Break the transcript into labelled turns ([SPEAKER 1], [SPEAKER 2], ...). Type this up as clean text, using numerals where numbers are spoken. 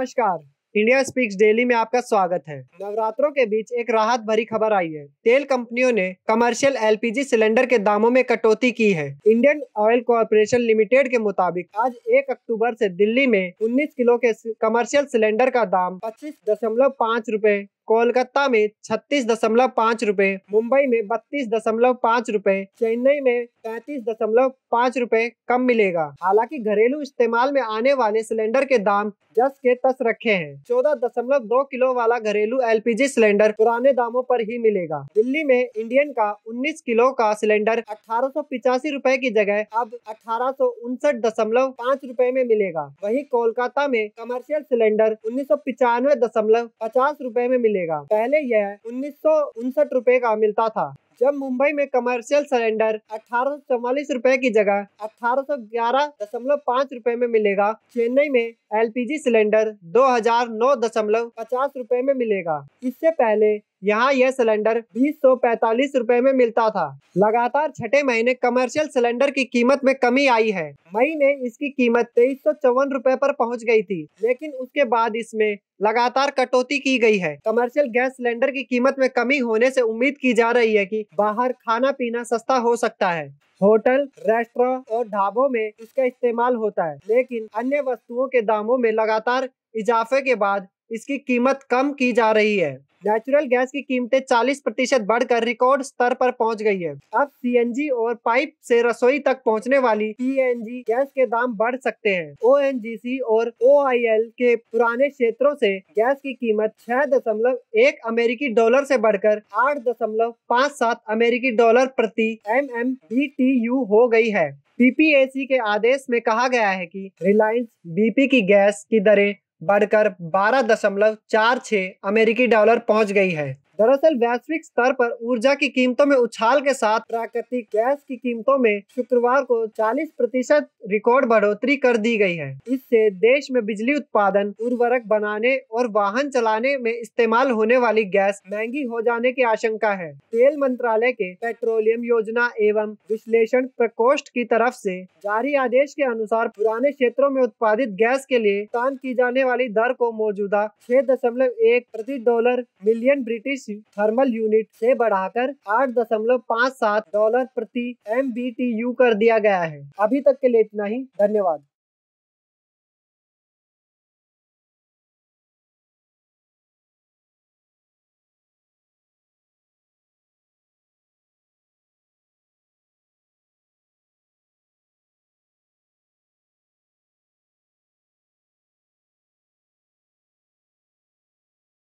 [SPEAKER 1] नमस्कार। India speaks daily में आपका स्वागत है। नवरात्रों के बीच एक राहत भरी खबर आई है। तेल कंपनियों ने कमर्शियल एलपीजी सिलेंडर के दामों में कटौती की है। इंडियन ऑयल कॉर्पोरेशन लिमिटेड के मुताबिक आज 1 अक्टूबर से दिल्ली में 19 किलो के कमर्शियल सिलेंडर का दाम 25.5 रुपए, कोलकाता में 36.5 रुपए, मुंबई में 32.5 रुपए, चेन्नई में 35.5 रुपए कम मिलेगा। हालांकि घरेलू इस्तेमाल में आने वाले सिलेंडर के दाम जस के तस रखे हैं। 14.2 किलो वाला घरेलू एलपीजी सिलेंडर पुराने दामों पर ही मिलेगा। दिल्ली में इंडियन का 19 किलो का सिलेंडर 1885 रुपए की जगह अब 1859.5 रुपए में मिलेगा। वहीं कोलकाता में कमर्शियल सिलेंडर 1995.50 रुपए में मिलेगा। पहले यह 1959 रुपए का मिलता था। जब मुंबई में कमर्शियल सिलेंडर 1844 रुपए की जगह 1811.5 रुपए में मिलेगा। चेन्नई में एलपीजी सिलेंडर 2009.50 रुपए में मिलेगा। इससे पहले यहाँ यह सिलेंडर 2045 रुपए में मिलता था। लगातार छठे महीने कमर्शियल सिलेंडर की कीमत में कमी आई है। मई में इसकी कीमत 2354 रुपए पर पहुंच गई थी, लेकिन उसके बाद इसमें लगातार कटौती की गई है। कमर्शियल गैस सिलेंडर की कीमत में कमी होने से उम्मीद की जा रही है कि बाहर खाना पीना सस्ता हो सकता है। होटल, रेस्टोरेंट और ढाबों में इसका इस्तेमाल होता है, लेकिन अन्य वस्तुओं के दामों में लगातार इजाफे के बाद इसकी कीमत कम की जा रही है। नेचुरल गैस की कीमतें 40% बढ़कर रिकॉर्ड स्तर पर पहुंच गई है। अब सीएनजी और पाइप से रसोई तक पहुंचने वाली पीएनजी गैस के दाम बढ़ सकते हैं। ओएनजीसी और ओआईएल के पुराने क्षेत्रों से गैस की कीमत 6.1 अमेरिकी डॉलर से बढ़कर 8.57 अमेरिकी डॉलर प्रति MMBTU हो गई है। पीपीएसी के आदेश में कहा गया है कि रिलायंस BP की गैस की दरें बढ़कर 12.46 अमेरिकी डॉलर पहुंच गई है। दरअसल वैश्विक स्तर पर ऊर्जा की कीमतों में उछाल के साथ प्राकृतिक गैस की कीमतों में शुक्रवार को 40% रिकॉर्ड बढ़ोतरी कर दी गई है। इससे देश में बिजली उत्पादन, उर्वरक बनाने और वाहन चलाने में इस्तेमाल होने वाली गैस महंगी हो जाने की आशंका है। तेल मंत्रालय के पेट्रोलियम योजना एवं विश्लेषण प्रकोष्ठ की तरफ से जारी आदेश के अनुसार पुराने क्षेत्रों में उत्पादित गैस के लिए भुगतान की जाने वाली दर को मौजूदा 6.1 प्रति dollar million British thermal unit से बढ़ाकर 8.57 डॉलर प्रति MBTU कर दिया गया है। अभी तक के लिए इतना ही। धन्यवाद।